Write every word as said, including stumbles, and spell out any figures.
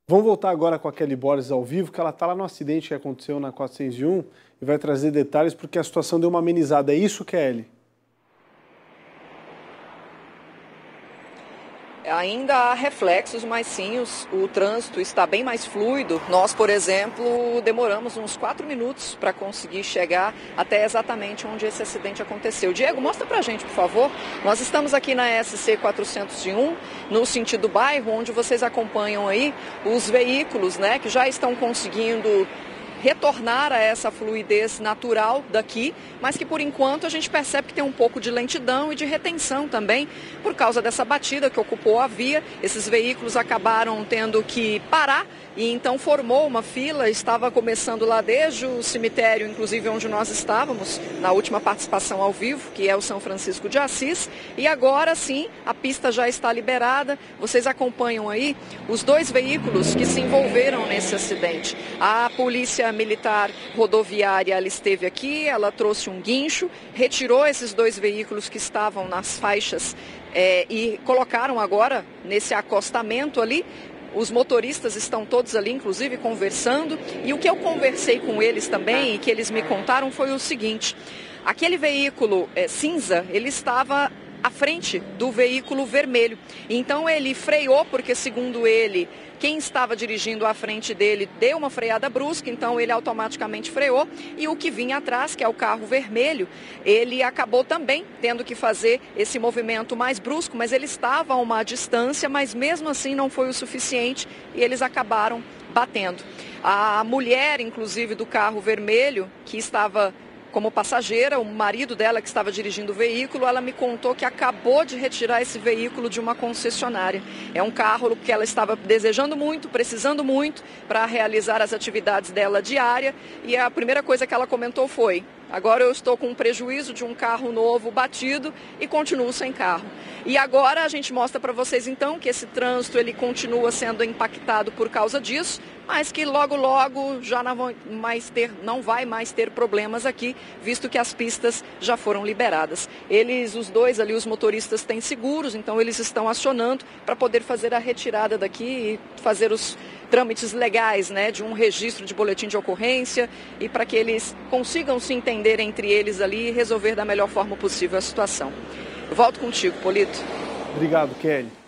Vamos voltar agora com a Kelly Borges ao vivo, que ela está lá no acidente que aconteceu na quatrocentos e um e vai trazer detalhes porque a situação deu uma amenizada. É isso, Kelly? Ainda há reflexos, mas sim, os, o trânsito está bem mais fluido. Nós, por exemplo, demoramos uns quatro minutos para conseguir chegar até exatamente onde esse acidente aconteceu. Diego, mostra para a gente, por favor. Nós estamos aqui na S C quatrocentos e um, no sentido bairro, onde vocês acompanham aí os veículos, né, que já estão conseguindo retornar a essa fluidez natural daqui, mas que por enquanto a gente percebe que tem um pouco de lentidão e de retenção também por causa dessa batida que ocupou a via. Esses veículos acabaram tendo que parar e então formou uma fila, estava começando lá desde o cemitério, inclusive onde nós estávamos, na última participação ao vivo, que é o São Francisco de Assis, e agora sim a pista já está liberada. Vocês acompanham aí os dois veículos que se envolveram nesse acidente. A polícia militar rodoviária, ela esteve aqui, ela trouxe um guincho, retirou esses dois veículos que estavam nas faixas é, e colocaram agora nesse acostamento ali. Os motoristas estão todos ali, inclusive, conversando. E o que eu conversei com eles também e que eles me contaram foi o seguinte: aquele veículo é, cinza, ele estava à frente do veículo vermelho. Então ele freou porque, segundo ele, quem estava dirigindo à frente dele deu uma freada brusca, então ele automaticamente freou. E o que vinha atrás, que é o carro vermelho, ele acabou também tendo que fazer esse movimento mais brusco, mas ele estava a uma distância, mas mesmo assim não foi o suficiente e eles acabaram batendo. A mulher, inclusive, do carro vermelho, que estava como passageira, o marido dela que estava dirigindo o veículo, ela me contou que acabou de retirar esse veículo de uma concessionária. É um carro que ela estava desejando muito, precisando muito para realizar as atividades dela diária, e a primeira coisa que ela comentou foi: agora eu estou com um prejuízo de um carro novo batido e continuo sem carro. E agora a gente mostra para vocês então que esse trânsito ele continua sendo impactado por causa disso, mas que logo logo já não, vão mais ter, não vai mais ter problemas aqui, visto que as pistas já foram liberadas. Eles, os dois ali, os motoristas têm seguros, então eles estão acionando para poder fazer a retirada daqui e fazer os trâmites legais, né, de um registro de boletim de ocorrência e para que eles consigam se entender entre eles ali e resolver da melhor forma possível a situação. Eu volto contigo, Polito. Obrigado, Kelly.